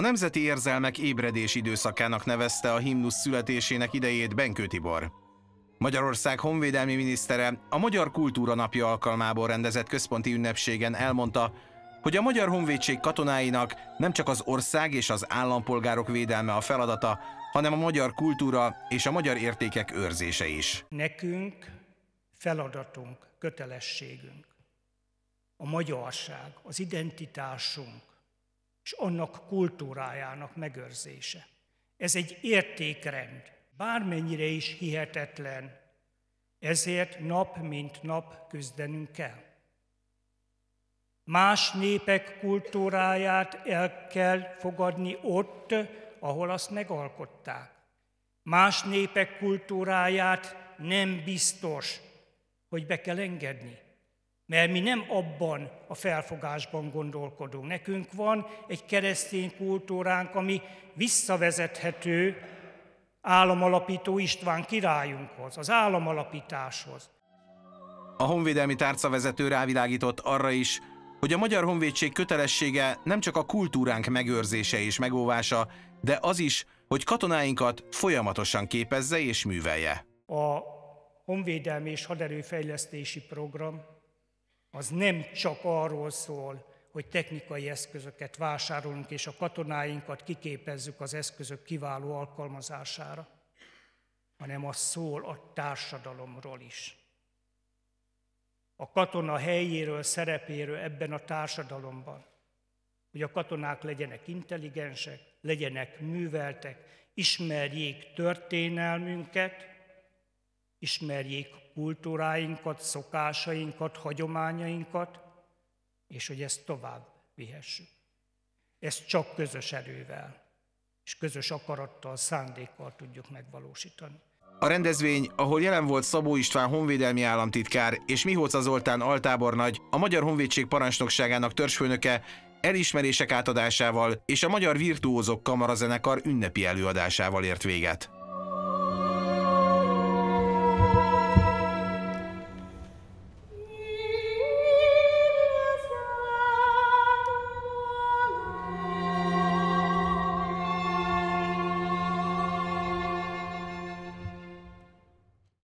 nemzeti érzelmek ébredés időszakának nevezte a himnusz születésének idejét Benkő Tibor. Magyarország honvédelmi minisztere a Magyar Kultúra Napja alkalmából rendezett központi ünnepségen elmondta, hogy a Magyar Honvédség katonáinak nem csak az ország és az állampolgárok védelme a feladata, hanem a magyar kultúra és a magyar értékek őrzése is. Nekünk feladatunk, kötelességünk a magyarság, az identitásunk és annak kultúrájának megőrzése. Ez egy értékrend, bármennyire is hihetetlen, ezért nap mint nap küzdenünk kell. Más népek kultúráját el kell fogadni ott, ahol azt megalkották. Más népek kultúráját nem biztos, hogy be kell engedni. Mert mi nem abban a felfogásban gondolkodunk. Nekünk van egy keresztény kultúránk, ami visszavezethető államalapító István királyunkhoz, az államalapításhoz. A honvédelmi tárcavezető rávilágított arra is, hogy a Magyar Honvédség kötelessége nem csak a kultúránk megőrzése és megóvása, de az is, hogy katonáinkat folyamatosan képezze és művelje. A honvédelmi és haderőfejlesztési program az nem csak arról szól, hogy technikai eszközöket vásárolunk és a katonáinkat kiképezzük az eszközök kiváló alkalmazására, hanem az szól a társadalomról is. A katona helyéről, szerepéről ebben a társadalomban, hogy a katonák legyenek intelligensek, legyenek műveltek, ismerjék történelmünket, ismerjék kultúráinkat, szokásainkat, hagyományainkat, és hogy ezt tovább vihessük. Ezt csak közös erővel és közös akarattal, szándékkal tudjuk megvalósítani. A rendezvény, ahol jelen volt Szabó István honvédelmi államtitkár és Mihóca Zoltán altábornagy, a Magyar Honvédség parancsnokságának törzsfőnöke, elismerések átadásával és a Magyar Virtuózok Kamarazenekar ünnepi előadásával ért véget.